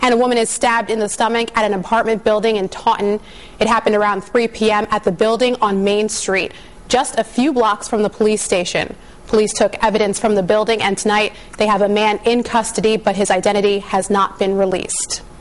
And a woman is stabbed in the stomach at an apartment building in Taunton. It happened around 3 p.m. at the building on Main Street, just a few blocks from the police station. Police took evidence from the building, and tonight they have a man in custody, but his identity has not been released.